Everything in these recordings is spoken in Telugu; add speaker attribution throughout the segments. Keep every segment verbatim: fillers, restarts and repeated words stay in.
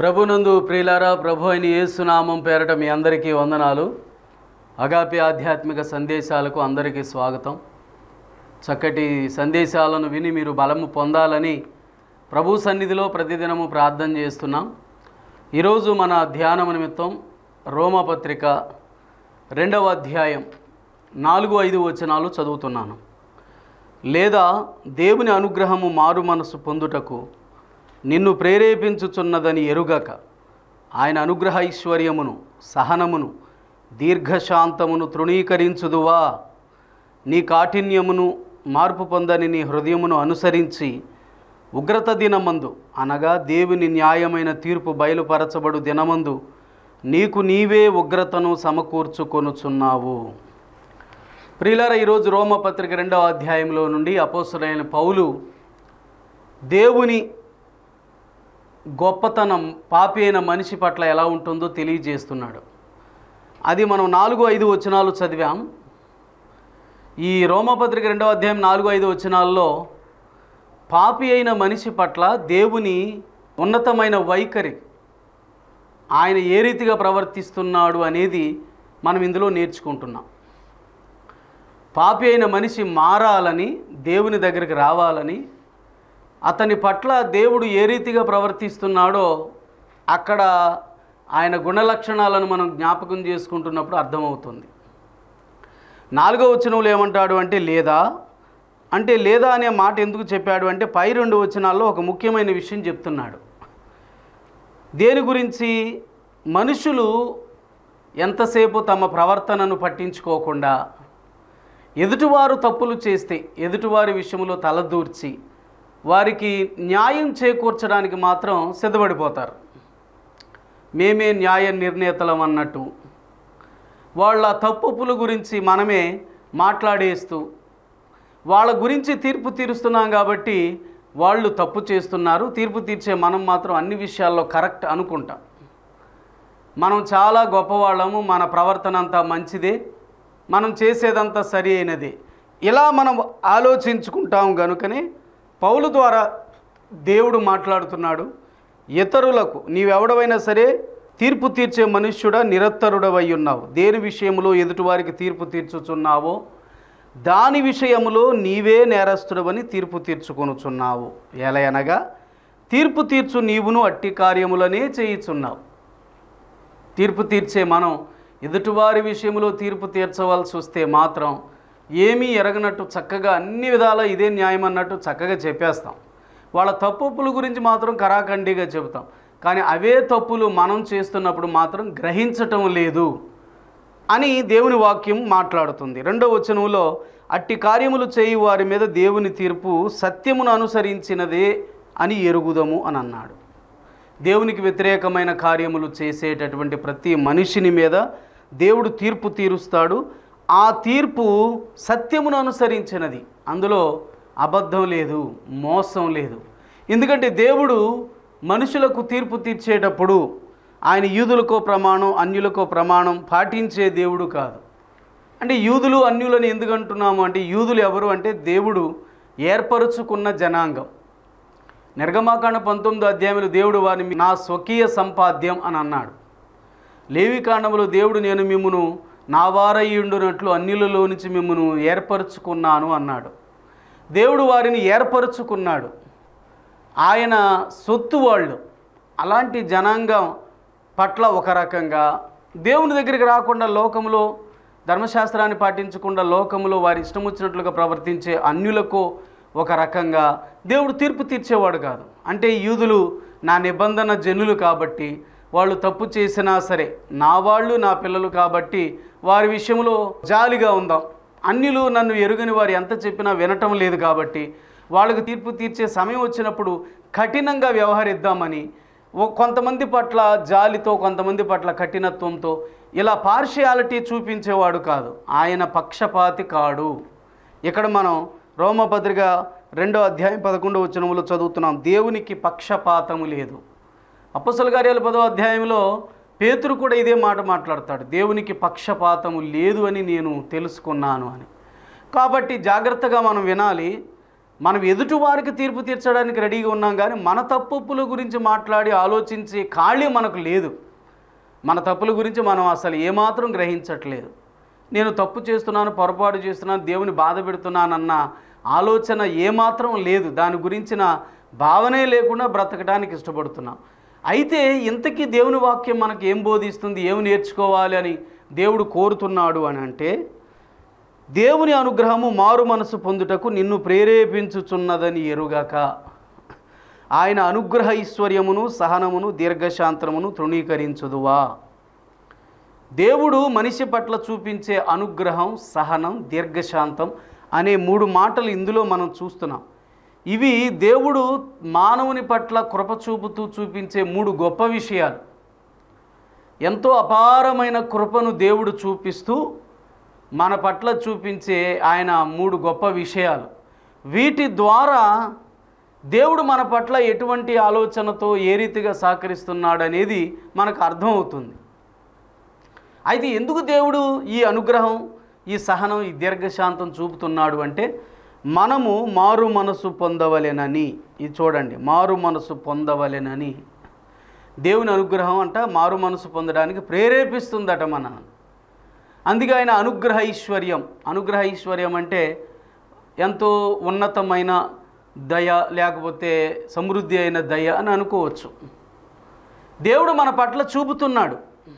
Speaker 1: ప్రభునందు ప్రియులారా, ప్రభు అయిన యేసు నామం పేరట మీ అందరికీ వందనాలు. అగాపే ఆధ్యాత్మిక సందేశాలకు అందరికీ స్వాగతం. చక్కటి సందేశాలను విని మీరు బలము పొందాలని ప్రభు సన్నిధిలో ప్రతిదినము ప్రార్థన చేస్తున్నాం. ఈరోజు మన ధ్యానం నిమిత్తం రోమపత్రిక రెండవ అధ్యాయం నాలుగు ఐదు వచనాలు చదువుతున్నాను. లేదా దేవుని అనుగ్రహము మారు మనసు పొందుటకు నిన్ను ప్రేరేపించుచున్నదని ఎరుగక ఆయన అనుగ్రహ ఐశ్వర్యమును, సహనమును, దీర్ఘశాంతమును తృణీకరించుదువా? నీ కాఠిన్యమును మార్పు పొందని నీ హృదయమును అనుసరించి ఉగ్రత దినమందు, అనగా దేవుని న్యాయమైన తీర్పు బయలుపరచబడు దినమందు నీకు నీవే ఉగ్రతను సమకూర్చుకొనుచున్నావు. ప్రియులారా, ఈరోజు రోమపత్రిక రెండవ అధ్యాయంలో నుండి అపోస్తలుడైన పౌలు దేవుని గొప్పతనం పాపి అయిన మనిషి పట్ల ఎలా ఉంటుందో తెలియజేస్తున్నాడు. అది మనం నాలుగు ఐదు వచనాలు చదివాం. ఈ రోమపత్రిక రెండవ అధ్యాయం నాలుగు ఐదు వచనాల్లో పాపి అయిన మనిషి పట్ల దేవుని ఉన్నతమైన వైఖరి, ఆయన ఏ రీతిగా ప్రవర్తిస్తున్నాడు అనేది మనం ఇందులో నేర్చుకుంటున్నాం. పాపి అయిన మనిషి మారాలని, దేవుని దగ్గరికి రావాలని, అతని పట్ల దేవుడు ఏ రీతిగా ప్రవర్తిస్తున్నాడో అక్కడ ఆయన గుణలక్షణాలను మనం జ్ఞాపకం చేసుకుంటున్నప్పుడు అర్థమవుతుంది. నాలుగో వచనంలో ఏమంటాడు అంటే లేదా అంటే లేదా అనే మాట ఎందుకు చెప్పాడు అంటే పై రెండు వచనాల్లో ఒక ముఖ్యమైన విషయం చెప్తున్నాడు. దేని గురించి? మనుషులు ఎంతసేపు తమ ప్రవర్తనను పట్టించుకోకుండా ఎదుటివారు తప్పులు చేస్తే ఎదుటివారి విషయంలో తలదూర్చి వారికి న్యాయం చేకూర్చడానికి మాత్రం సిద్ధపడిపోతారు. మేమే న్యాయ నిర్ణేతలం అన్నట్టు వాళ్ళ తప్పుల గురించి మనమే మాట్లాడేస్తూ వాళ్ళ గురించి తీర్పు తీరుస్తున్నాం కాబట్టి వాళ్ళు తప్పు చేస్తున్నారు, తీర్పు తీర్చే మనం మాత్రం అన్ని విషయాల్లో కరెక్ట్ అనుకుంటాం. మనం చాలా గొప్పవాళ్ళము, మన ప్రవర్తన అంతా మంచిదే, మనం చేసేదంతా సరి అయినదే, ఇలా మనం ఆలోచించుకుంటాం. కనుకనే పౌలు ద్వారా దేవుడు మాట్లాడుతున్నాడు. ఇతరులకు నీవెవడవైనా సరే తీర్పు తీర్చే మనుష్యుడా, నిరత్తరుడవై ఉన్నావు. దేని విషయంలో ఎదుటివారికి తీర్పు తీర్చుచున్నావో దాని విషయములో నీవే నేరస్తుడవని తీర్పు తీర్చుకొనుచున్నావు. ఎలయనగా తీర్పు తీర్చు నీవును అట్టి కార్యములనే చేయుచున్నావు. తీర్పు తీర్చే మనం ఎదుటివారి విషయంలో తీర్పు తీర్చవలసి వస్తే మాత్రం ఏమీ ఎరగనట్టు చక్కగా అన్ని విధాలా ఇదే న్యాయం అన్నట్టు చక్కగా చెప్పేస్తాం. వాళ్ళ తప్పుల గురించి మాత్రం కరాఖండిగా చెబుతాం. కానీ అవే తప్పులు మనం చేస్తున్నప్పుడు మాత్రం గ్రహించటం లేదు అని దేవుని వాక్యం మాట్లాడుతుంది. రెండవ వచనంలో అట్టి కార్యములు చేయి వారి మీద దేవుని తీర్పు సత్యమును అనుసరించినదే అని ఎరుగుదము అని అన్నాడు. దేవునికి వ్యతిరేకమైన కార్యములు చేసేటటువంటి ప్రతి మనిషిని మీద దేవుడు తీర్పు తీరుస్తాడు. ఆ తీర్పు సత్యమును అనుసరించినది, అందులో అబద్ధం లేదు, మోసం లేదు. ఎందుకంటే దేవుడు మనుషులకు తీర్పు తీర్చేటప్పుడు ఆయన యూదులకో ప్రమాణం, అన్యులకో ప్రమాణం పాటించే దేవుడు కాదు. అంటే యూదులు అన్యులని ఎందుకు అంటున్నాము అంటే, యూదులు ఎవరు అంటే దేవుడు ఏర్పరుచుకున్న జనాంగం. నిర్గమాకాండ పంతొమ్మిదో అధ్యాయంలో దేవుడు వారిని నా స్వకీయ సంపాద్యం అని అన్నాడు. లేవికాండములో దేవుడు నేను మిమ్మును నా వారయ్యుండునట్లు అన్యులలో నుంచి మిమ్మును ఏర్పరచుకున్నాను అన్నాడు. దేవుడు వారిని ఏర్పరచుకున్నాడు, ఆయన సొత్తు వాళ్ళు. అలాంటి జనాంగం పట్ల ఒక రకంగా దేవుని దగ్గరికి రాకుండా లోకములో ధర్మశాస్త్రాన్ని పాటించకుండా లోకములో వారి ఇష్టం వచ్చినట్లుగా ప్రవర్తించే అన్యులకు ఒక రకంగా దేవుడు తీర్పు తీర్చేవాడు కాదు. అంటే యూదులు నా నిబంధన జనులు కాబట్టి వాళ్ళు తప్పు చేసినా సరే నా వాళ్ళు, నా పిల్లలు కాబట్టి వారి విషయంలో జాలిగా ఉందాం. అన్యులు నన్ను ఎరుగని వారు ఎంత చెప్పినా వినటం లేదు కాబట్టి వాళ్ళకు తీర్పు తీర్చే సమయం వచ్చినప్పుడు కఠినంగా వ్యవహరిద్దామని కొంతమంది పట్ల జాలితో, కొంతమంది పట్ల కఠినత్వంతో ఇలా పార్షియాలిటీ చూపించేవాడు కాదు. ఆయన పక్షపాతి కాడు. ఇక్కడ మనం రోమపత్రిక రెండో అధ్యాయం పదకొండవ వచనములో చదువుతున్నాం, దేవునికి పక్షపాతము లేదు. అపోస్తలుల కార్యాలు పదో అధ్యాయంలో పేతురు కూడా ఇదే మాట మాట్లాడతాడు, దేవునికి పక్షపాతము లేదు అని నేను తెలుసుకున్నాను అని. కాబట్టి జాగ్రత్తగా మనం వినాలి. మనం ఎదుటివారికి తీర్పు తీర్చడానికి రెడీగా ఉన్నాం, కానీ మన తప్పుల గురించి మాట్లాడి ఆలోచించే ఖాళీ మనకు లేదు. మన తప్పుల గురించి మనం అసలు ఏమాత్రం గ్రహించట్లేదు. నేను తప్పు చేస్తున్నాను, పొరపాటు చేస్తున్నాను, దేవుని బాధ పెడుతున్నానన్న ఆలోచన ఏమాత్రం లేదు. దాని గురించిన భావనే లేకుండా బ్రతకడానికి ఇష్టపడుతున్నాం. అయితే ఇంతకీ దేవుని వాక్యం మనకు ఏం బోధిస్తుంది, ఏమి నేర్చుకోవాలి అని దేవుడు కోరుతున్నాడు అని అంటే, దేవుని అనుగ్రహము మారు మనసు పొందుటకు నిన్ను ప్రేరేపించుచున్నదని ఎరుగక ఆయన అనుగ్రహ ఐశ్వర్యమును సహనమును దీర్ఘశాంతమును తృణీకరించుదువా. దేవుడు మనిషి పట్ల చూపించే అనుగ్రహం, సహనం, దీర్ఘశాంతం అనే మూడు మాటలు ఇందులో మనం చూస్తున్నాం. ఇవి దేవుడు మానవుని పట్ల కృప చూపుతూ చూపించే మూడు గొప్ప విషయాలు. ఎంతో అపారమైన కృపను దేవుడు చూపిస్తూ మన పట్ల చూపించే ఆయన మూడు గొప్ప విషయాలు. వీటి ద్వారా దేవుడు మన పట్ల ఎటువంటి ఆలోచనతో ఏ రీతిగా సహకరిస్తున్నాడనేది మనకు అర్థమవుతుంది. అయితే ఎందుకు దేవుడు ఈ అనుగ్రహం, ఈ సహనం, ఈ దీర్ఘశాంతం చూపుతున్నాడు అంటే, మనము మారు మనసు పొందవలెనని. ఇది చూడండి, మారు మనసు పొందవలెనని. దేవుని అనుగ్రహం అంట మారు మనసు పొందడానికి ప్రేరేపిస్తుందట మనల్ని. అందుకే ఆయన అనుగ్రహ ఐశ్వర్యం. అనుగ్రహ ఐశ్వర్యం అంటే ఎంతో ఉన్నతమైన దయ, లేకపోతే సమృద్ధి అయిన దయ అని అనుకోవచ్చు. దేవుడు మన పట్ల చూపుతున్నాడు.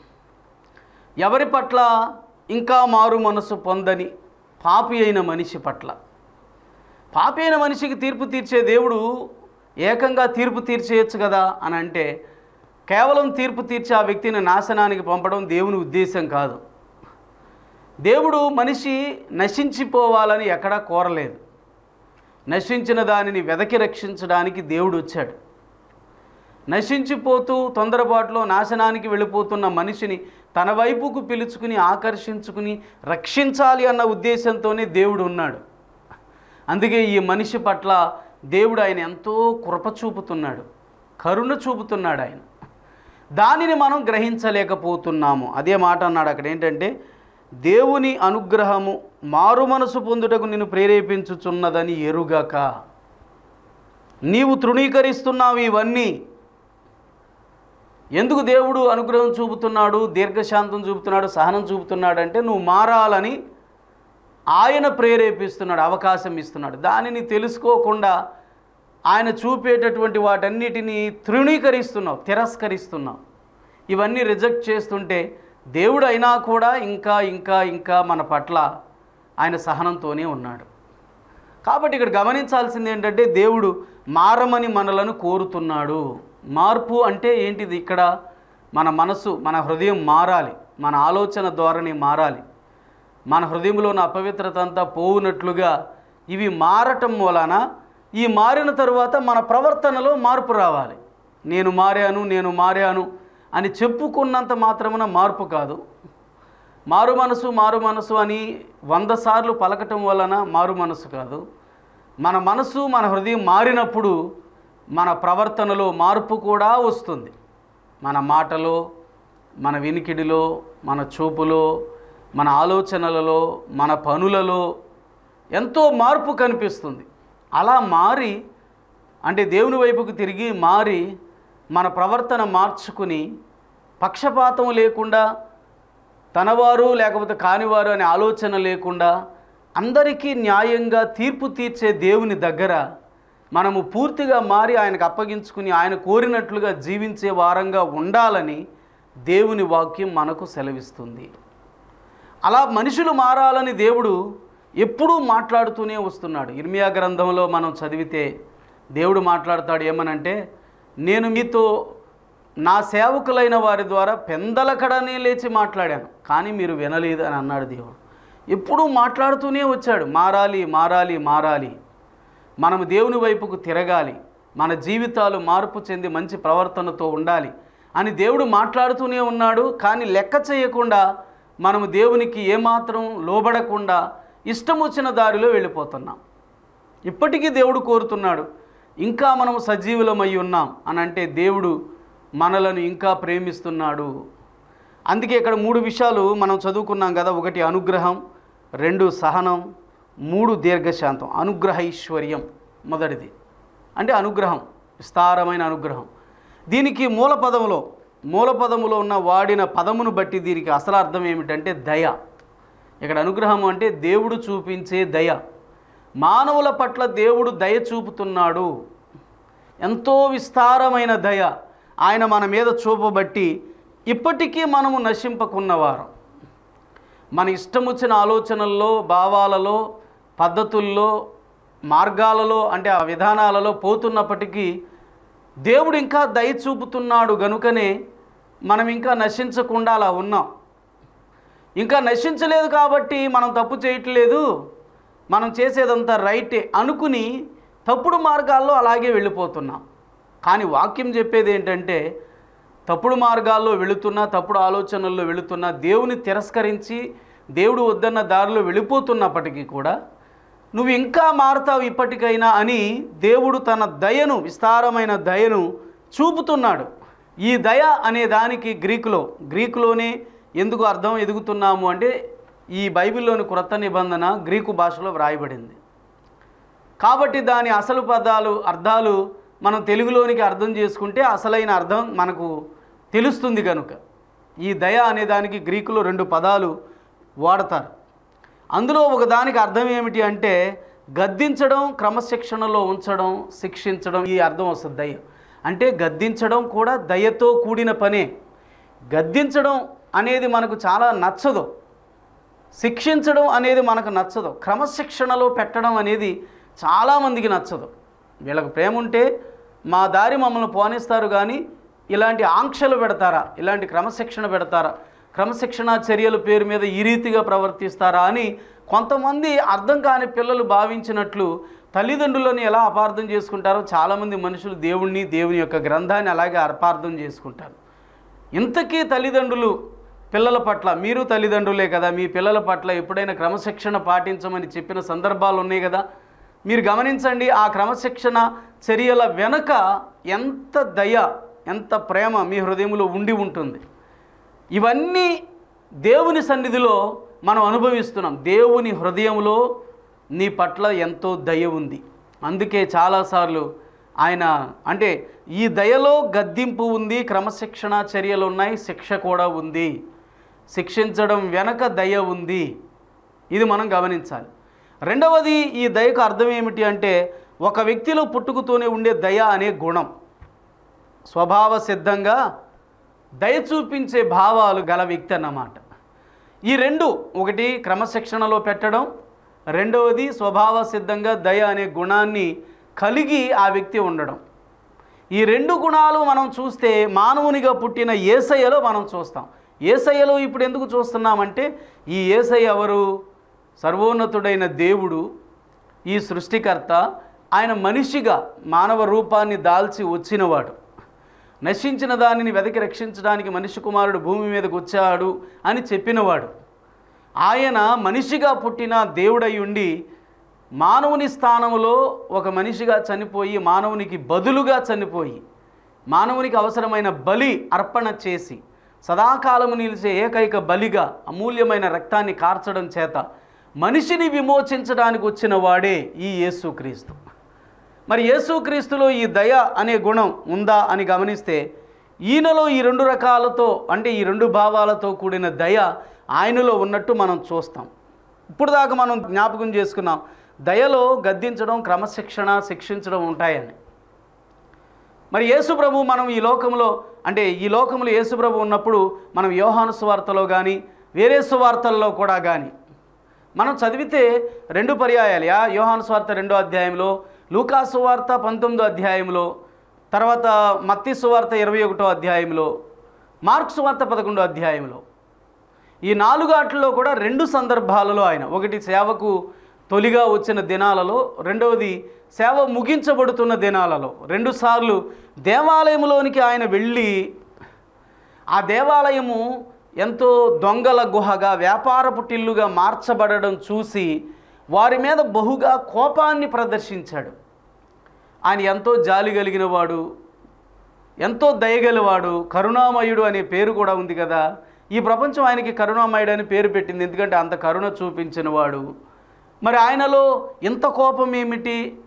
Speaker 1: ఎవరి పట్ల? ఇంకా మారు మనసు పొందని పాపి అయిన మనిషి పట్ల. పాపి అయిన మనిషికి తీర్పు తీర్చే దేవుడు ఏకంగా తీర్పు తీర్చేయచ్చు కదా అని అంటే, కేవలం తీర్పు తీర్చే ఆ వ్యక్తిని నాశనానికి పంపడం దేవుని ఉద్దేశం కాదు. దేవుడు మనిషి నశించిపోవాలని ఎక్కడా కోరలేదు. నశించిన దానిని వెదకి రక్షించడానికి దేవుడు వచ్చాడు. నశించిపోతూ తొందరపాటులో నాశనానికి వెళ్ళిపోతున్న మనిషిని తన వైపుకు పిలుచుకుని ఆకర్షించుకుని రక్షించాలి అన్న ఉద్దేశంతోనే దేవుడు ఉన్నాడు. అందుకే ఈ మనిషి పట్ల దేవుడు ఆయన ఎంతో కృప చూపుతున్నాడు, కరుణ చూపుతున్నాడు ఆయన. దానిని మనం గ్రహించలేకపోతున్నాము. అదే మాట అన్నాడు అక్కడ. ఏంటంటే, దేవుని అనుగ్రహము మారు మనసు పొందుటకు నిన్ను ప్రేరేపించుచున్నదని ఎరుగక నీవు తృణీకరిస్తున్నావు ఇవన్నీ. ఎందుకు దేవుడు అనుగ్రహం చూపుతున్నాడు, దీర్ఘశాంతం చూపుతున్నాడు, సహనం చూపుతున్నాడు అంటే, నువ్వు మారాలని ఆయన ప్రేరేపిస్తున్నాడు, అవకాశం ఇస్తున్నాడు. దానిని తెలుసుకోకుండా ఆయన చూపేటటువంటి వాటన్నిటినీ తృణీకరిస్తున్నావు, తిరస్కరిస్తున్నావు. ఇవన్నీ రిజెక్ట్ చేస్తుంటే దేవుడు అయినా కూడా ఇంకా ఇంకా ఇంకా మన పట్ల ఆయన సహనంతోనే ఉన్నాడు. కాబట్టి ఇక్కడ గమనించాల్సింది ఏంటంటే, దేవుడు మారమని మనలను కోరుతున్నాడు. మార్పు అంటే ఏంటిది? ఇక్కడ మన మనసు, మన హృదయం మారాలి, మన ఆలోచన ధోరణి మారాలి. మన హృదయంలో ఉన్న అపవిత్రత అంతా పోవునట్లుగా ఇవి మారటం వలన, ఈ మారిన తరువాత మన ప్రవర్తనలో మార్పు రావాలి. నేను మారాను నేను మారాను అని చెప్పుకున్నంత మాత్రమున మార్పు కాదు. మారు మనసు మారు మనసు అని వంద సార్లు పలకటం వలన మారు మనసు కాదు. మన మనసు, మన హృదయం మారినప్పుడు మన ప్రవర్తనలో మార్పు కూడా వస్తుంది. మన మాటలో, మన వినికిడిలో, మన చూపులో, మన ఆలోచనలలో, మన పనులలో ఎంతో మార్పు కనిపిస్తుంది. అలా మారి, అంటే దేవుని వైపుకు తిరిగి మారి మన ప్రవర్తన మార్చుకుని, పక్షపాతం లేకుండా, తనవారు లేకపోతే కానివారు అనే ఆలోచన లేకుండా అందరికీ న్యాయంగా తీర్పు తీర్చే దేవుని దగ్గర మనము పూర్తిగా మారి ఆయనకు అప్పగించుకుని ఆయన కోరినట్లుగా జీవించే వారంగా ఉండాలని దేవుని వాక్యం మనకు సెలవిస్తుంది. అలా మనుషులు మారాలని దేవుడు ఎప్పుడూ మాట్లాడుతూనే వస్తున్నాడు. ఇర్మియా గ్రంథంలో మనం చదివితే దేవుడు మాట్లాడతాడు ఏమనంటే, నేను మీతో నా సేవకులైన వారి ద్వారా పెందలకడనే లేచి మాట్లాడాను, కానీ మీరు వినలేదు అని అన్నాడు దేవుడు. ఎప్పుడూ మాట్లాడుతూనే వచ్చాడు, మారాలి మారాలి మారాలి, మనము దేవుని వైపుకు తిరగాలి, మన జీవితాలు మార్పు చెంది మంచి ప్రవర్తనతో ఉండాలి అని దేవుడు మాట్లాడుతూనే ఉన్నాడు. కానీ లెక్క చేయకుండా మనము దేవునికి ఏమాత్రం లోబడకుండా ఇష్టం వచ్చిన దారిలో వెళ్ళిపోతున్నాం. ఇప్పటికీ దేవుడు కోరుతున్నాడు, ఇంకా మనము సజీవులమై ఉన్నాం అని అంటే దేవుడు మనలను ఇంకా ప్రేమిస్తున్నాడు. అందుకే ఇక్కడ మూడు విషయాలు మనం చదువుకున్నాం కదా. ఒకటి అనుగ్రహం, రెండు సహనం, మూడు దీర్ఘశాంతం. అనుగ్రహ ఐశ్వర్యం. మొదటిది అంటే అనుగ్రహం, విస్తారమైన అనుగ్రహం. దీనికి మూల పదములో మూల పదములో ఉన్న వాడిన పదమును బట్టి దీనికి అసలు అర్థం ఏమిటంటే దయ. ఇక్కడ అనుగ్రహం అంటే దేవుడు చూపించే దయ. మానవుల పట్ల దేవుడు దయ చూపుతున్నాడు. ఎంతో విస్తారమైన దయ ఆయన మన మీద చూపబట్టి ఇప్పటికీ మనము నశింపకున్నవారం. మన ఇష్టం వచ్చిన ఆలోచనల్లో, భావాలలో, పద్ధతుల్లో, మార్గాలలో అంటే ఆ విధానాలలో పోతున్నప్పటికీ దేవుడు ఇంకా దయ చూపుతున్నాడు గనుకనే మనం ఇంకా నశించకుండా అలా ఉన్నాం. ఇంకా నశించలేదు కాబట్టి మనం తప్పు చేయట్లేదు, మనం చేసేదంతా రైటే అనుకుని తప్పుడు మార్గాల్లో అలాగే వెళ్ళిపోతున్నాం. కానీ వాక్యం చెప్పేది ఏంటంటే తప్పుడు మార్గాల్లో వెళుతున్నా, తప్పుడు ఆలోచనల్లో వెళుతున్నా, దేవుని తిరస్కరించి దేవుడు వద్దన్న దారిలో వెళ్ళిపోతున్నప్పటికీ కూడా నువ్వు ఇంకా మారుతావు ఇప్పటికైనా అని దేవుడు తన దయను, విస్తారమైన దయను చూపుతున్నాడు. ఈ దయ అనే దానికి గ్రీకులో గ్రీకులోనే ఎందుకు అర్థం ఎదుగుతున్నాము అంటే ఈ బైబిల్లోని క్రొత్త నిబంధన గ్రీకు భాషలో వ్రాయబడింది కాబట్టి దాని అసలు పదాలు అర్థాలు మనం తెలుగులోనికి అర్థం చేసుకుంటే అసలైన అర్థం మనకు తెలుస్తుంది. కనుక ఈ దయ అనే దానికి గ్రీకులో రెండు పదాలు వాడతారు. అందులో ఒకదానికి అర్థం ఏమిటి అంటే గద్దించడం, క్రమశిక్షణలో ఉంచడం, శిక్షించడం, ఈ అర్థం వస్తుంది దయ అంటే. గద్దించడం కూడా దయతో కూడిన పనే. గద్దించడం అనేది మనకు చాలా నచ్చదు, శిక్షించడం అనేది మనకు నచ్చదు, క్రమశిక్షణలో పెట్టడం అనేది చాలామందికి నచ్చదు. వీళ్ళకి ప్రేమ ఉంటే మా దారి మమ్మల్ని పోనిస్తారు కానీ ఇలాంటి ఆంక్షలు పెడతారా, ఇలాంటి క్రమశిక్షణ పెడతారా, క్రమశిక్షణ చర్యల పేరు మీద ఈ రీతిగా ప్రవర్తిస్తారా అని కొంతమంది అర్థం కాని పిల్లలు భావించినట్లు తల్లిదండ్రులను ఎలా అపార్థం చేసుకుంటారో చాలామంది మనుషులు దేవుణ్ణి, దేవుని యొక్క గ్రంథాన్ని అలాగే అపార్థం చేసుకుంటారు. ఇంతకీ తల్లిదండ్రులు పిల్లల పట్ల, మీరు తల్లిదండ్రులే కదా, మీ పిల్లల పట్ల ఎప్పుడైనా క్రమశిక్షణ పాటించమని చెప్పిన సందర్భాలు ఉన్నాయి కదా. మీరు గమనించండి, ఆ క్రమశిక్షణ చర్యల వెనుక ఎంత దయ, ఎంత ప్రేమ మీ హృదయంలో ఉండి ఉంటుంది. ఇవన్నీ దేవుని సన్నిధిలో మనం అనుభవిస్తున్నాం. దేవుని హృదయంలో నీ పట్ల ఎంతో దయ ఉంది. అందుకే చాలాసార్లు ఆయన అంటే ఈ దయలో గద్దింపు ఉంది, క్రమశిక్షణ చర్యలు ఉన్నాయి, శిక్ష కూడా ఉంది. శిక్షించడం వెనక దయ ఉంది, ఇది మనం గమనించాలి. రెండవది, ఈ దయకు అర్థం ఏమిటి అంటే ఒక వ్యక్తిలో పుట్టుకతోనే ఉండే దయ అనే గుణం, స్వభావ సిద్ధంగా దయ చూపించే భావాలు గల వ్యక్తి అన్నమాట. ఈ రెండు, ఒకటి క్రమశిక్షణలో పెట్టడం, రెండవది స్వభావ సిద్ధంగా దయ అనే గుణాన్ని కలిగి ఆ వ్యక్తి ఉండడం. ఈ రెండు గుణాలు మనం చూస్తే మానవునిగా పుట్టిన యేసయ్యలో మనం చూస్తాం. యేసయ్యలో ఇప్పుడు ఎందుకు చూస్తున్నామంటే ఈ యేసయ్య ఎవరు? సర్వోన్నతుడైన దేవుడు, ఈ సృష్టికర్త. ఆయన మనిషిగా మానవ రూపాన్ని దాల్చి వచ్చినవాడు. నశించిన దానిని వెతికి రక్షించడానికి మనిషి కుమారుడు భూమి మీదకు వచ్చాడు అని చెప్పినవాడు. ఆయన మనిషిగా పుట్టిన దేవుడై ఉండి మానవుని స్థానంలో ఒక మనిషిగా చనిపోయి, మానవునికి బదులుగా చనిపోయి, మానవునికి అవసరమైన బలి అర్పణ చేసి సదాకాలము నిలిచే ఏకైక బలిగా అమూల్యమైన రక్తాన్ని కార్చడం చేత మనిషిని విమోచించడానికి వచ్చిన వాడే ఈ యేసుక్రీస్తు. మరి యేసుక్రీస్తులో ఈ దయ అనే గుణం ఉందా అని గమనిస్తే ఈయనలో ఈ రెండు రకాలతో అంటే ఈ రెండు భావాలతో కూడిన దయ ఆయనలో ఉన్నట్టు మనం చూస్తాం. ఇప్పుడు దాకా మనం జ్ఞాపకం చేసుకున్నాం, దయలో గద్దించడం, క్రమశిక్షణ, శిక్షించడం ఉంటాయని. మరి యేసుప్రభు మనం ఈ లోకంలో అంటే ఈ లోకంలో యేసుప్రభు ఉన్నప్పుడు మనం యోహాను సువార్తలో కానీ వేరే సువార్తల్లో కూడా కానీ మనం చదివితే రెండు పర్యాయాలు, యా యోహాను సువార్త రెండో అధ్యాయంలో, లూకా సువార్త పంతొమ్మిదో అధ్యాయంలో, తర్వాత మత్తయి సువార్త ఇరవై ఒకటో అధ్యాయంలో, మార్కు సువార్త పదకొండో అధ్యాయంలో, ఈ నాలుగు ఆటల్లో కూడా రెండు సందర్భాలలో ఆయన, ఒకటి సేవకు తొలిగా వచ్చిన దినాలలో, రెండవది సేవ ముగించబడుతున్న దినాలలో రెండుసార్లు దేవాలయంలోనికి ఆయన వెళ్ళి ఆ దేవాలయము ఎంతో దొంగల గుహగా, వ్యాపారపు టిల్లుగా మార్చబడడం చూసి వారి మీద బహుగా కోపాన్ని ప్రదర్శించాడు. ఆయన ఎంతో జాలి కలిగిన వాడు, ఎంతో దయగలవాడు, కరుణామయుడు అనే పేరు కూడా ఉంది కదా. ఈ ప్రపంచం ఆయనకి కరుణామయుడు అని పేరు పెట్టింది, ఎందుకంటే అంత కరుణ చూపించిన వాడు. మరి ఆయనలో ఇంత కోపం ఏమిటి?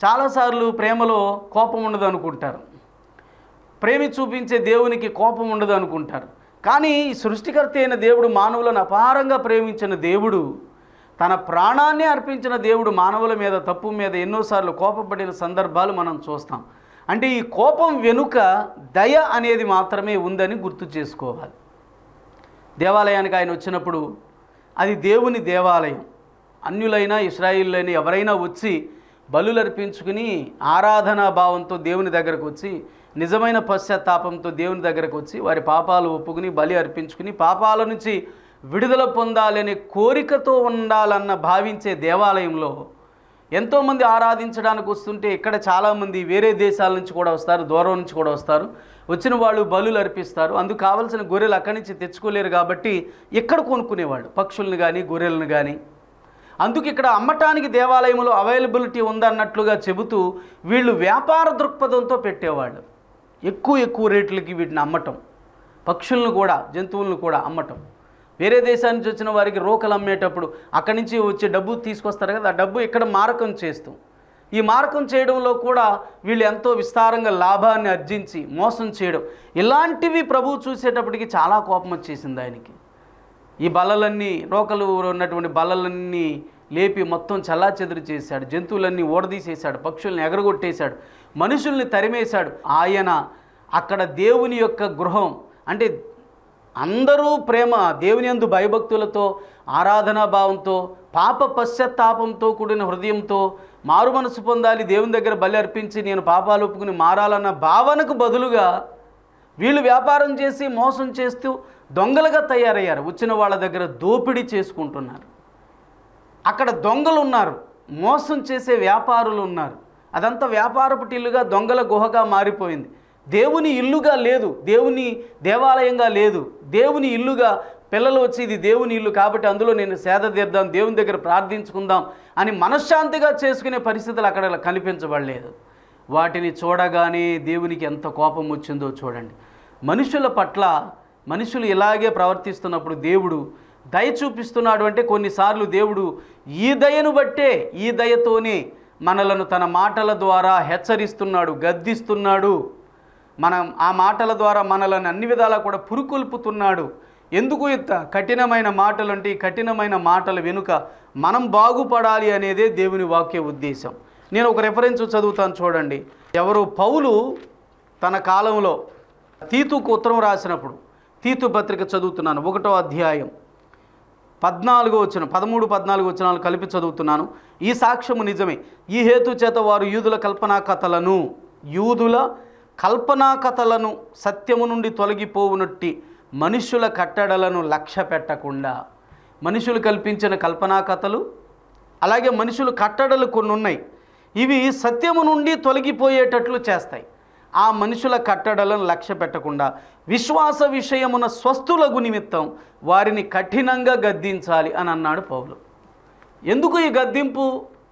Speaker 1: చాలాసార్లు ప్రేమలో కోపం ఉండదు అనుకుంటారు, ప్రేమి చూపించే దేవునికి కోపం ఉండదు అనుకుంటారు. కానీ ఈ సృష్టికర్త అయిన దేవుడు మానవులను అపారంగా ప్రేమించిన దేవుడు, తన ప్రాణాన్ని అర్పించిన దేవుడు మానవుల మీద, తప్పు మీద ఎన్నోసార్లు కోపపడిన సందర్భాలు మనం చూస్తాం. అంటే ఈ కోపం వెనుక దయ అనేది మాత్రమే ఉందని గుర్తు చేసుకోవాలి. దేవాలయానికి ఆయన వచ్చినప్పుడు అది దేవుని దేవాలయం. అన్యులైనా ఇశ్రాయేలులైనా ఎవరైనా వచ్చి బలులు అర్పించుకుని ఆరాధనా భావంతో దేవుని దగ్గరకు వచ్చి, నిజమైన పశ్చాత్తాపంతో దేవుని దగ్గరకు వచ్చి వారి పాపాలు ఒప్పుకుని బలి అర్పించుకుని పాపాల నుంచి విడుదల పొందాలనే కోరికతో ఉండాలన్న భావించే దేవాలయంలో ఎంతోమంది ఆరాధించడానికి వస్తుంటే ఇక్కడ చాలామంది వేరే దేశాల నుంచి కూడా వస్తారు, దూరం నుంచి కూడా వస్తారు. వచ్చిన వాళ్ళు బలులు అర్పిస్తారు. అందుకు కావలసిన గొర్రెలు అక్కడి నుంచి తెచ్చుకోలేరు కాబట్టి ఇక్కడ కొనుక్కునేవాళ్ళు, పక్షులను కానీ గొర్రెలను కానీ. అందుకు ఇక్కడ అమ్మటానికి దేవాలయంలో అవైలబిలిటీ ఉందన్నట్లుగా చెబుతూ వీళ్ళు వ్యాపార దృక్పథంతో పెట్టేవాళ్ళు. ఎక్కువ ఎక్కువ రేట్లకి వీటిని అమ్మటం, పక్షులను కూడా జంతువులను కూడా అమ్మటం. వేరే దేశాల నుంచి వచ్చిన వారికి రోకలు అమ్మేటప్పుడు అక్కడి నుంచి వచ్చే డబ్బు తీసుకొస్తారు కదా, ఆ డబ్బు ఇక్కడ మారకం చేస్తూ, ఈ మారకం చేయడంలో కూడా వీళ్ళు ఎంతో విస్తారంగా లాభాన్ని ఆర్జించి మోసం చేయడం, ఇలాంటివి ప్రభువు చూసేటప్పటికి చాలా కోపం వచ్చేసింది ఆయనకి. ఈ బల్లలన్నీ, రోకలు ఉన్నటువంటి బల్లలన్నీ లేపి మొత్తం చల్లాచెదురు చేశాడు, జంతువులన్నీ ఓడదీసేశాడు, పక్షుల్ని ఎగరగొట్టేశాడు, మనుషుల్ని తరిమేశాడు. ఆయన అక్కడ దేవుని యొక్క గృహం అంటే అందరూ ప్రేమ, దేవుని యందు భయభక్తులతో, ఆరాధనా భావంతో, పాప పశ్చాత్తాపంతో కూడిన హృదయంతో మారు మనసు పొందాలి, దేవుని దగ్గర బలి అర్పించి నేను పాపాలు ఒప్పుకుని మారాలన్న భావనకు బదులుగా వీళ్ళు వ్యాపారం చేసి మోసం చేస్తూ దొంగలుగా తయారయ్యారు. వచ్చిన వాళ్ళ దగ్గర దోపిడీ చేసుకుంటున్నారు. అక్కడ దొంగలు ఉన్నారు, మోసం చేసే వ్యాపారులు ఉన్నారు. అదంతా వ్యాపారపు టిల్లుగా, దొంగల గుహగా మారిపోయింది. దేవుని ఇల్లుగా లేదు, దేవుని దేవాలయంగా లేదు, దేవుని ఇల్లుగా పిల్లలు వచ్చి ఇది దేవుని ఇల్లు కాబట్టి అందులో నేను సేద తీర్దాం, దేవుని దగ్గర ప్రార్థించుకుందాం అని మనశ్శాంతిగా చేసుకునే పరిస్థితులు అక్కడ కనిపించబడలేదు. వాటిని చూడగానే దేవునికి ఎంత కోపం వచ్చిందో చూడండి. మనుషుల పట్ల మనుషులు ఇలాగే ప్రవర్తిస్తున్నప్పుడు దేవుడు దయ చూపిస్తున్నాడు అంటే కొన్నిసార్లు దేవుడు ఈ దయను బట్టే, ఈ దయతోనే మనలను తన మాటల ద్వారా హెచ్చరిస్తున్నాడు, గద్దిస్తున్నాడు. మనం ఆ మాటల ద్వారా మనలను అన్ని విధాలా కూడా పురుకొల్పుతున్నాడు. ఎందుకు ఇంత కఠినమైన మాటలు అంటే ఈ కఠినమైన మాటల వెనుక మనం బాగుపడాలి అనేదే దేవుని వాక్య ఉద్దేశం. నేను ఒక రెఫరెన్స్ చదువుతాను చూడండి. ఎవరు పౌలు తన కాలంలో తీతుకు ఉత్తరం రాసినప్పుడు, తీతు పత్రిక చదువుతున్నాను, ఒకటో అధ్యాయం పద్నాలుగో వచనం, పదమూడు పద్నాలుగు వచనాలు కలిపి చదువుతున్నాను. ఈ సాక్ష్యము నిజమే, ఈ హేతు చేత వారు యూదుల కల్పనా కథలను యూదుల కల్పనా కథలను సత్యము నుండి తొలగిపోవునట్టి మనుషుల కట్టడలను లక్ష్య పెట్టకుండా, మనుషులు కల్పించిన కల్పనా కథలు అలాగే మనుషులు కట్టడలు కొన్ని ఉన్నాయి, ఇవి సత్యము నుండి తొలగిపోయేటట్లు చేస్తాయి. ఆ మనుషుల కట్టడలను లక్ష్య పెట్టకుండా విశ్వాస విషయమున స్వస్థులకు నిమిత్తం వారిని కఠినంగా గద్దించాలి అని అన్నాడు పౌలు. ఎందుకు ఈ గద్దింపు?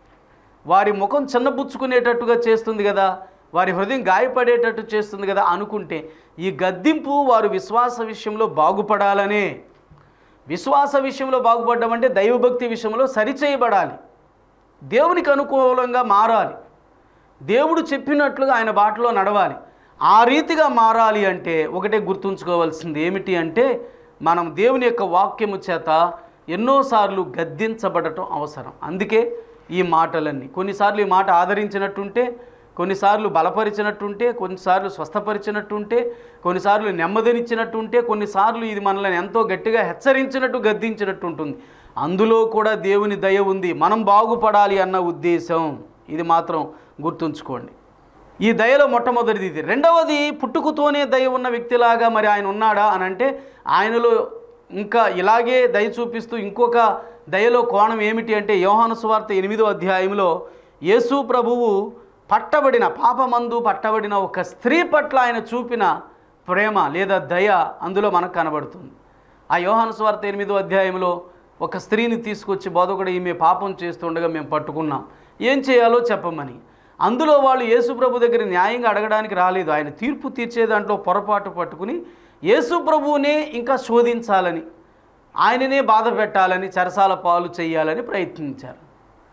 Speaker 1: వారి ముఖం చిన్నబుచ్చుకునేటట్టుగా చేస్తుంది కదా, వారి హృదయం గాయపడేటట్టు చేస్తుంది కదా అనుకుంటే, ఈ గద్దింపు వారు విశ్వాస విషయంలో బాగుపడాలనే. విశ్వాస విషయంలో బాగుపడడం అంటే దైవభక్తి విషయంలో సరిచేయబడాలి, దేవునికి అనుకూలంగా మారాలి, దేవుడు చెప్పినట్లుగా ఆయన బాటలో నడవాలి. ఆ రీతిగా మారాలి అంటే ఒకటే గుర్తుంచుకోవాల్సింది ఏమిటి అంటే, మనం దేవుని యొక్క వాక్యము చేత ఎన్నోసార్లు గద్దించబడటం అవసరం. అందుకే ఈ మాటలన్నీ, కొన్నిసార్లు ఈ మాట ఆదరించినట్టుంటే, కొన్నిసార్లు బలపరిచినట్టుంటే, కొన్నిసార్లు స్వస్థపరిచినట్టుంటే, కొన్నిసార్లు నెమ్మదినిచ్చినట్టుంటే, కొన్నిసార్లు ఇది మనల్ని ఎంతో గట్టిగా హెచ్చరించినట్టు గద్దించినట్టు ఉంటుంది. అందులో కూడా దేవుని దయ ఉంది, మనం బాగుపడాలి అన్న ఉద్దేశం. ఇది మాత్రం గుర్తుంచుకోండి. ఈ దయలో మొట్టమొదటిది ఇది. రెండవది, పుట్టుకతోనే దయ ఉన్న వ్యక్తిలాగా మరి ఆయన ఉన్నాడా అని అంటే, ఆయనలో ఇంకా ఇలాగే దయ చూపిస్తూ ఇంకొక దయలో కోణం ఏమిటి అంటే, యోహాను సువార్త ఎనిమిదో అధ్యాయంలో యేసు ప్రభువు పట్టబడిన పాపమందు పట్టబడిన ఒక స్త్రీ పట్ల ఆయన చూపిన ప్రేమ లేదా దయ అందులో మనకు కనబడుతుంది. ఆ యోహాను సువార్త ఎనిమిదో అధ్యాయంలో ఒక స్త్రీని తీసుకొచ్చి, బోధకుడు ఈమె పాపం చేస్తుండగా మేము పట్టుకున్నాం, ఏం చేయాలో చెప్పమని. అందులో వాళ్ళు యేసు ప్రభు దగ్గర న్యాయంగా అడగడానికి రాలేదు, ఆయన తీర్పు తీర్చే దాంట్లో పొరపాటు పట్టుకుని యేసు ప్రభువునే ఇంకా శోధించాలని, ఆయననే బాధ పెట్టాలని, చెరసాల పాలు చేయాలని ప్రయత్నించారు.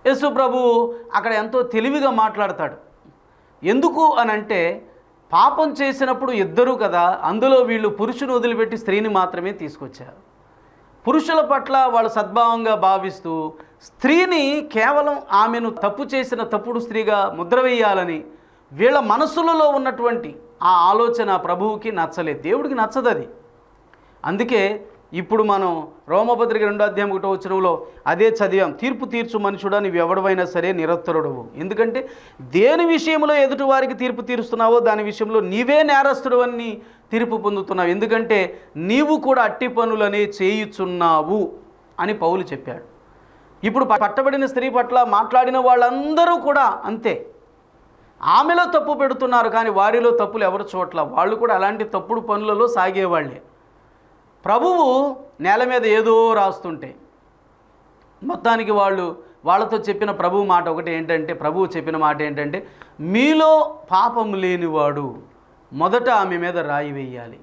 Speaker 1: యేసు ప్రభువు అక్కడ ఎంతో తెలివిగా మాట్లాడతాడు. ఎందుకు అనంటే పాపం చేసినప్పుడు ఇద్దరు కదా, అందులో వీళ్ళు పురుషుని వదిలిపెట్టి స్త్రీని మాత్రమే తీసుకొచ్చారు. పురుషుల పట్ల వాళ్ళు సద్భావంగా భావిస్తూ స్త్రీని కేవలం ఆమెను తప్పు చేసిన తప్పుడు స్త్రీగా ముద్ర వేయాలని వీళ్ళ మనసులలో ఉన్నటువంటి ఆ ఆలోచన ప్రభువుకి నచ్చలేదు, దేవుడికి నచ్చదు అది. అందుకే ఇప్పుడు మనం రోమపత్రిక రెండో అధ్యాయం ఒకటో వచనంలో అదే చదివాం. తీర్పు తీర్చు మనుషుడా, నీవు ఎవడవైనా సరే నిరత్తరుడవు. ఎందుకంటే దేని విషయంలో ఎదుటి వారికి తీర్పు తీరుస్తున్నావో దాని విషయంలో నీవే నేరస్తుడు అని తీర్పు పొందుతున్నావు. ఎందుకంటే నీవు కూడా అట్టి పనులనే చేయుచున్నావు అని పౌలు చెప్పాడు. ఇప్పుడు పట్టబడిన స్త్రీ పట్ల మాట్లాడిన వాళ్ళందరూ కూడా అంతే. ఆమెలో తప్పు పెడుతున్నారు, కానీ వారిలో తప్పులు ఎవరు చోట్ల వాళ్ళు కూడా అలాంటి తప్పుడు పనులలో సాగేవాళ్ళే. ప్రభువు నేల మీద ఏదో రాస్తుంటే మొత్తానికి వాళ్ళు వాళ్ళతో చెప్పిన ప్రభువు మాట ఒకటి ఏంటంటే, ప్రభువు చెప్పిన మాట ఏంటంటే, మీలో పాపం లేనివాడు మొదట ఆమె మీద రాయి వేయాలి.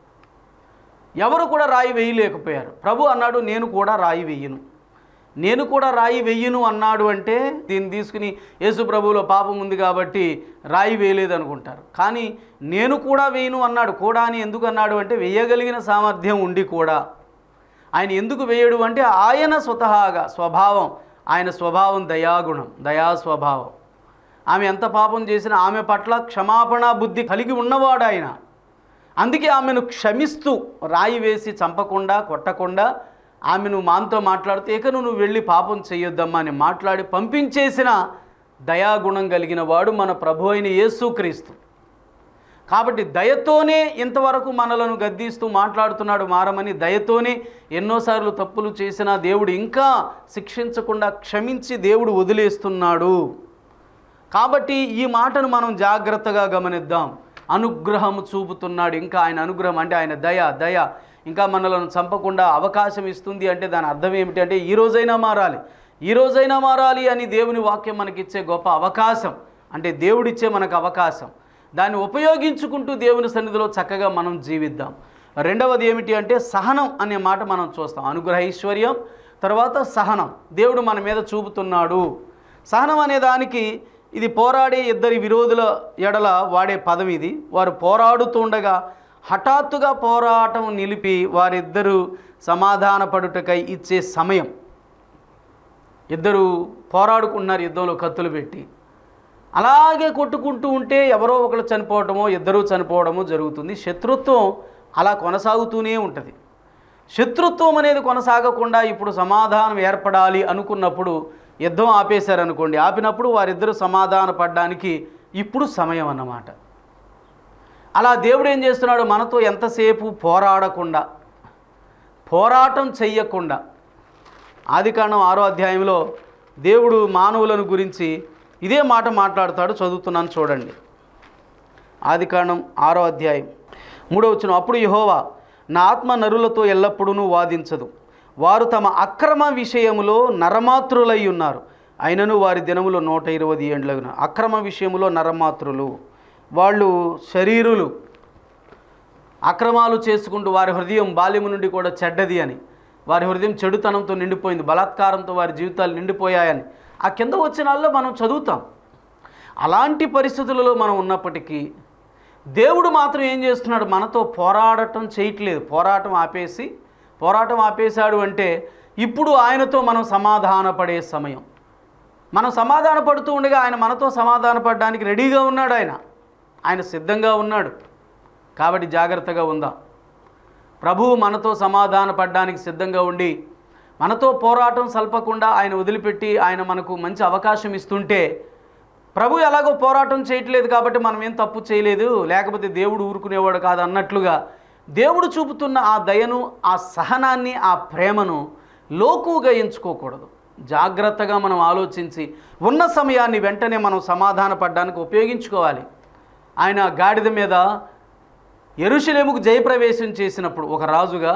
Speaker 1: ఎవరు కూడా రాయి వేయలేకపోయారు. ప్రభు అన్నాడు, నేను కూడా రాయి వేయను, నేను కూడా రాయి వెయ్యను అన్నాడు. అంటే దీన్ని తీసుకుని యేసు ప్రభువులో పాపం ఉంది కాబట్టి రాయి వేయలేదు అనుకుంటారు. కానీ నేను కూడా వేయను అన్నాడు. కూడా అని ఎందుకు అన్నాడు అంటే, వేయగలిగిన సామర్థ్యం ఉండి కూడా ఆయన ఎందుకు వేయడు అంటే, ఆయన స్వతహాగా స్వభావం, ఆయన స్వభావం దయాగుణం, దయా స్వభావం. ఆమె ఎంత పాపం చేసినా ఆమె పట్ల క్షమాపణ బుద్ధి కలిగి ఉన్నవాడు ఆయన. అందుకే ఆమెను క్షమిస్తూ రాయి వేసి చంపకుండా కొట్టకుండా ఆమెను మాతో మాట్లాడుతూ ఇక నువ్వు వెళ్ళి పాపం చేయొద్దమ్మా అని మాట్లాడి పంపించేసిన దయాగుణం కలిగిన వాడు మన ప్రభు అయిన యేసుక్రీస్తు. కాబట్టి దయతోనే ఇంతవరకు మనలను గద్దిస్తూ మాట్లాడుతున్నాడు మారమని. దయతోనే ఎన్నోసార్లు తప్పులు చేసినా దేవుడు ఇంకా శిక్షించకుండా క్షమించి దేవుడు వదిలేస్తున్నాడు. కాబట్టి ఈ మాటను మనం జాగ్రత్తగా గమనిద్దాం. అనుగ్రహము చూపుతున్నాడు. ఇంకా ఆయన అనుగ్రహం అంటే ఆయన దయ దయ ఇంకా మనలను చంపకుండా అవకాశం ఇస్తుంది. అంటే దాని అర్థం ఏమిటి అంటే, ఈ రోజైనా మారాలి, ఈ రోజైనా మారాలి అని దేవుని వాక్యం మనకిచ్చే గొప్ప అవకాశం. అంటే దేవుడిచ్చే మనకు అవకాశం, దాన్ని ఉపయోగించుకుంటూ దేవుని సన్నిధిలో చక్కగా మనం జీవిద్దాం. రెండవది ఏమిటి అంటే సహనం అనే మాట మనం చూస్తాం. అనుగ్రహైశ్వర్యం తర్వాత సహనం దేవుడు మన మీద చూపుతున్నాడు. సహనం అనే దానికి ఇది పోరాడే ఇద్దరి విరోధుల ఎడల వాడే పదం ఇది. వారు పోరాడుతుండగా హఠాత్తుగా పోరాటం నిలిపి వారిద్దరూ సమాధాన పడుటకై ఇచ్చే సమయం. ఇద్దరు పోరాడుకున్నారు యుద్ధంలో కత్తులు పెట్టి. అలాగే కొట్టుకుంటూ ఉంటే ఎవరో ఒకరు చనిపోవడమో ఇద్దరూ చనిపోవడమో జరుగుతుంది. శత్రుత్వం అలా కొనసాగుతూనే ఉంటుంది. శత్రుత్వం అనేది కొనసాగకుండా ఇప్పుడు సమాధానం ఏర్పడాలి అనుకున్నప్పుడు యుద్ధం ఆపేశారనుకోండి, ఆపినప్పుడు వారిద్దరూ సమాధాన పడడానికి ఇప్పుడు సమయం అన్నమాట. అలా దేవుడు ఏం చేస్తున్నాడు, మనతో ఎంతసేపు పోరాడకుండా పోరాటం చెయ్యకుండా. ఆదికాండం ఆరో అధ్యాయంలో దేవుడు మానవులను గురించి ఇదే మాట మాట్లాడతాడు. చదువుతున్నాను చూడండి. ఆదికాండం ఆరో అధ్యాయం మూడో వచనం. అప్పుడు యెహోవా, నా ఆత్మ నరులతో ఎల్లప్పుడూ వాదించదు, వారు తమ అక్రమ విషయములో నరమాతృలై ఉన్నారు, అయినను వారి దినములో నూట ఇరవై ఏండ్లగున. అక్రమ విషయములో నరమాతృలు, వాళ్ళు శరీరులు, అక్రమాలు చేసుకుంటూ వారి హృదయం బాల్యము నుండి కూడా చెడ్డది అని, వారి హృదయం చెడుతనంతో నిండిపోయింది, బలాత్కారంతో వారి జీవితాలు నిండిపోయాయని ఆ కింద వచనాల్లో మనం చదువుతాం. అలాంటి పరిస్థితులలో మనం ఉన్నప్పటికీ దేవుడు మాత్రం ఏం చేస్తున్నాడు, మనతో పోరాడటం చేయట్లేదు. పోరాటం ఆపేసి పోరాటం ఆపేశాడు అంటే ఇప్పుడు ఆయనతో మనం సమాధాన పడే సమయం. మనం సమాధాన పడుతూ ఉండగా ఆయన మనతో సమాధాన పడడానికి రెడీగా ఉన్నాడు. ఆయన ఆయన సిద్ధంగా ఉన్నాడు. కాబట్టి జాగ్రత్తగా ఉందాం. ప్రభువు మనతో సమాధాన పడడానికి సిద్ధంగా ఉండి మనతో పోరాటం సల్పకుండా ఆయన వదిలిపెట్టి ఆయన మనకు మంచి అవకాశం ఇస్తుంటే, ప్రభు ఎలాగో పోరాటం చేయట్లేదు కాబట్టి మనం ఏం తప్పు చేయలేదు, లేకపోతే దేవుడు ఊరుకునేవాడు కాదు అన్నట్లుగా దేవుడు చూపుతున్న ఆ దయను, ఆ సహనాన్ని, ఆ ప్రేమను లోకుగా ఎంచుకోకూడదు. జాగ్రత్తగా మనం ఆలోచించి ఉన్న సమయాన్ని వెంటనే మనం సమాధాన పడడానికి ఉపయోగించుకోవాలి. ఆయన గాడిద మీద యెరూషలేముకు జయప్రవేశం చేసినప్పుడు ఒక రాజుగా,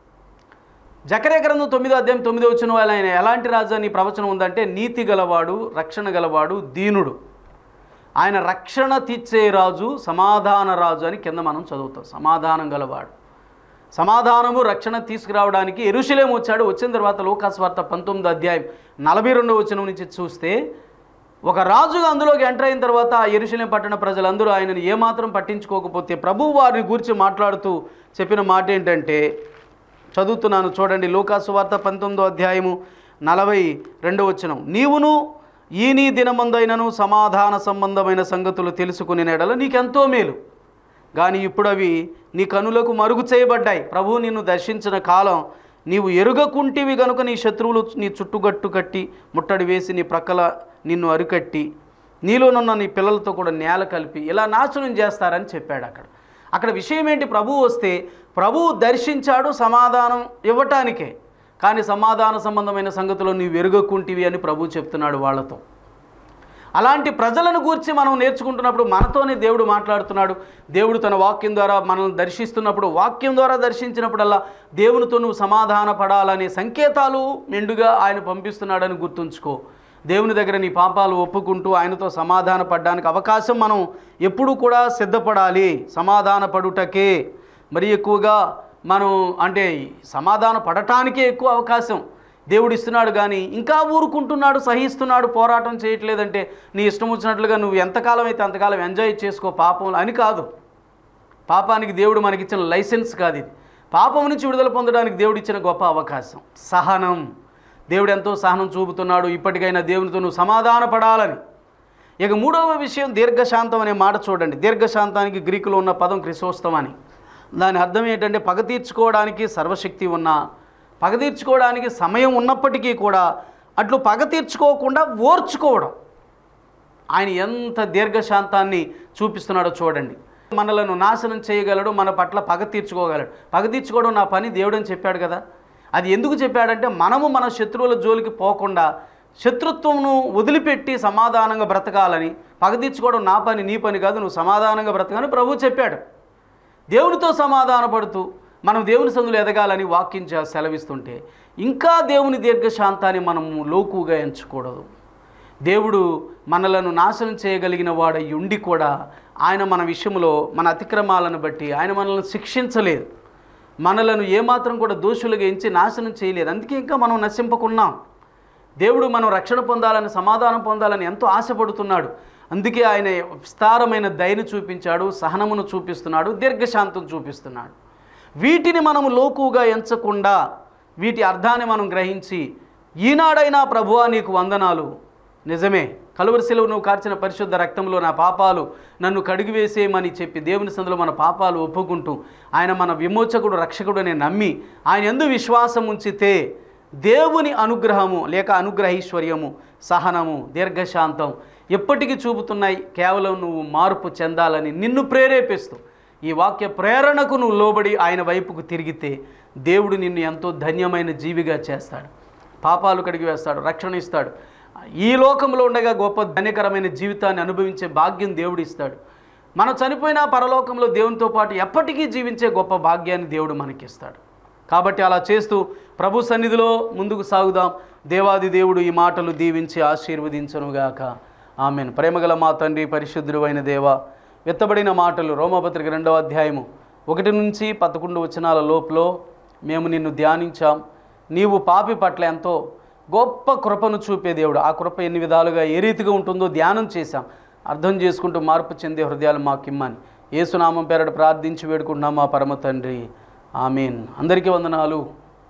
Speaker 1: జకర్యా గ్రంథం తొమ్మిదో అధ్యాయం తొమ్మిదో వచనం వల్ల ఆయన ఎలాంటి రాజు అని ప్రవచనం ఉందంటే, నీతి గలవాడు, రక్షణ గలవాడు, దీనుడు. ఆయన రక్షణ తీర్చే రాజు, సమాధాన రాజు అని కింద మనం చదువుతాం. సమాధానం గలవాడు. సమాధానము రక్షణ తీసుకురావడానికి యెరూషలేము వచ్చాడు. వచ్చిన తర్వాత లూకాసు వార్త పంతొమ్మిది అధ్యాయం నలభై రెండవ వచనం నుంచి చూస్తే, ఒక రాజుగా అందులోకి ఎంటర్ అయిన తర్వాత ఆ యెరూషలేము పట్టణ ప్రజలందరూ ఆయనను ఏమాత్రం పట్టించుకోకపోతే ప్రభువు వారిని గురించి మాట్లాడుతూ చెప్పిన మాట ఏంటంటే, చదువుతున్నాను చూడండి, లూకాసు వార్త పంతొమ్మిదో అధ్యాయము నలభై రెండవ వచనం. నీవును ఈ నీ దినమందైనను సమాధాన సంబంధమైన సంగతులు తెలుసుకునే ఎడల నీకెంతో మేలు, కానీ ఇప్పుడు అవి నీ కనులకు మరుగు చేయబడ్డాయి. ప్రభువు నిన్ను దర్శించిన కాలం నీవు ఎరుగకుంటివి గనుక నీ శత్రువులు నీ చుట్టుగట్టు కట్టి ముట్టడి వేసి నీ ప్రక్కల నిన్ను అరికట్టి నీలోనున్న నీ పిల్లలతో కూడా నేల కలిపి ఇలా నాశనం చేస్తారని చెప్పాడు. అక్కడ అక్కడ విషయం ఏంటి? ప్రభువు వస్తే ప్రభువు దర్శించాడు సమాధానం ఇవ్వటానికే, కానీ సమాధాన సంబంధమైన సంగతులు నీవు ఎరుగకుంటివి అని ప్రభువు చెప్తున్నాడు వాళ్ళతో. అలాంటి ప్రజలను గూర్చి మనం నేర్చుకుంటున్నప్పుడు మనతోనే దేవుడు మాట్లాడుతున్నాడు. దేవుడు తన వాక్యం ద్వారా మనల్ని దర్శిస్తున్నప్పుడు, వాక్యం ద్వారా దర్శించినప్పుడల్లా దేవునితో నువ్వు సమాధాన పడాలనే సంకేతాలు మెండుగా ఆయన పంపిస్తున్నాడని గుర్తుంచుకో. దేవుని దగ్గర నీ పాపాలు ఒప్పుకుంటూ ఆయనతో సమాధాన పడడానికి అవకాశం మనం ఎప్పుడూ కూడా సిద్ధపడాలి. సమాధాన పడుటకే మరి ఎక్కువగా మనం అంటే సమాధాన పడటానికే ఎక్కువ అవకాశం దేవుడు ఇస్తున్నాడు. కానీ ఇంకా ఊరుకుంటున్నాడు, సహిస్తున్నాడు, పోరాటం చేయట్లేదంటే నీ ఇష్టం వచ్చినట్లుగా నువ్వు ఎంతకాలం అయితే అంతకాలం ఎంజాయ్ చేసుకో పాపం అని కాదు. పాపానికి దేవుడు మనకిచ్చిన లైసెన్స్ కాదు ఇది. పాపం నుంచి విడుదల పొందడానికి దేవుడు ఇచ్చిన గొప్ప అవకాశం సహనం. దేవుడు ఎంతో సహనం చూపుతున్నాడు. ఇప్పటికైనా దేవునితో నువ్వు సమాధాన పడాలని. ఇక మూడవ విషయం దీర్ఘశాంతం అనే మాట చూడండి. దీర్ఘశాంతానికి గ్రీకులో ఉన్న పదం క్రిసోస్తం అని. దాని అర్థం ఏంటంటే పగ తీర్చుకోవడానికి సర్వశక్తి ఉన్నా, పగ తీర్చుకోవడానికి సమయం ఉన్నప్పటికీ కూడా అట్లు పగ తీర్చుకోకుండా ఓర్చుకోవడం. ఆయన ఎంత దీర్ఘశాంతాన్ని చూపిస్తున్నాడో చూడండి. మనలను నాశనం చేయగలడు, మన పట్ల పగ తీర్చుకోగలడు. పగ తీర్చుకోవడం నా పని దేవుడు అని చెప్పాడు కదా. అది ఎందుకు చెప్పాడంటే మనము మన శత్రువుల జోలికి పోకుండా శత్రుత్వమును వదిలిపెట్టి సమాధానంగా బ్రతకాలని. పగ తీర్చుకోవడం నా పని నీ పని కాదు, నువ్వు సమాధానంగా బ్రతకాలని ప్రభువు చెప్పాడు. దేవునితో సమాధాన పడుతూ మనం దేవుని సందులో ఎదగాలని వాక్యం సెలవిస్తుంటే ఇంకా దేవుని దీర్ఘశాంతాన్ని మనము లోకుగా ఎంచకూడదు. దేవుడు మనలను నాశనం చేయగలిగిన వాడై ఉండి కూడా ఆయన మన విషయంలో మన అతిక్రమాలను బట్టి ఆయన మనల్ని శిక్షించలేదు. మనలను ఏమాత్రం కూడా దోషులుగా ఎంచి నాశనం చేయలేదు. అందుకే ఇంకా మనం నశింపకున్నాం. దేవుడు మనం రక్షణ పొందాలని, సమాధానం పొందాలని ఎంతో ఆశపడుతున్నాడు. అందుకే ఆయన విస్తారమైన దయను చూపించాడు, సహనమును చూపిస్తున్నాడు, దీర్ఘశాంతం చూపిస్తున్నాడు. వీటిని మనము లోకుగా ఎంచకుండా వీటి అర్థాన్ని మనం గ్రహించి ఈనాడైనా ప్రభువా నీకు వందనాలు, నిజమే కలువరి శిలువ నువ్వు కార్చిన పరిశుద్ధ రక్తంలో నా పాపాలు నన్ను కడిగివేసేయమని చెప్పి దేవుని సందులో మన పాపాలు ఒప్పుకుంటూ ఆయన మన విమోచకుడు రక్షకుడు అని నమ్మి ఆయన యందు విశ్వాసం ఉంచితే దేవుని అనుగ్రహము లేక అనుగ్రహైశ్వర్యము, సహనము, దీర్ఘశాంతం ఎప్పటికీ చూపుతున్నాయి. కేవలం నువ్వు మార్పు చెందాలని నిన్ను ప్రేరేపిస్తూ ఈ వాక్య ప్రేరణకు నువ్వు లోబడి ఆయన వైపుకు తిరిగితే దేవుడు నిన్ను ఎంతో ధన్యమైన జీవిగా చేస్తాడు. పాపాలు కడిగి వేస్తాడు, రక్షణ ఇస్తాడు. ఈ లోకంలో ఉండగా గొప్ప ధన్యకరమైన జీవితాన్ని అనుభవించే భాగ్యం దేవుడు ఇస్తాడు. మనం చనిపోయినా పరలోకంలో దేవునితో పాటు ఎప్పటికీ జీవించే గొప్ప భాగ్యాన్ని దేవుడు మనకిస్తాడు. కాబట్టి అలా చేస్తూ ప్రభు సన్నిధిలో ముందుకు సాగుదాం. దేవాది దేవుడు ఈ మాటలు దీవించి ఆశీర్వదించునుగాక. ఆమెన్. ప్రేమగల మా తండ్రి, పరిశుద్ధుడు అయిన దేవ, వెత్తబడిన మాటలు రోమాపత్రిక రెండవ అధ్యాయము ఒకటి నుంచి పదకొండు వచనాల లోపులో మేము నిన్ను ధ్యానించాం. నీవు పాపి పట్ల ఎంతో గొప్ప కృపను చూపే దేవుడు. ఆ కృప ఎన్ని విధాలుగా ఏ రీతిగా ఉంటుందో ధ్యానం చేశాం. అర్థం చేసుకుంటూ మార్పు చెందే హృదయాలు మాకిమ్మని యేసునామం పేరట ప్రార్థించి వేడుకుంటున్నాం మా పరమ తండ్రి. ఆమేన్. అందరికీ వందనాలు.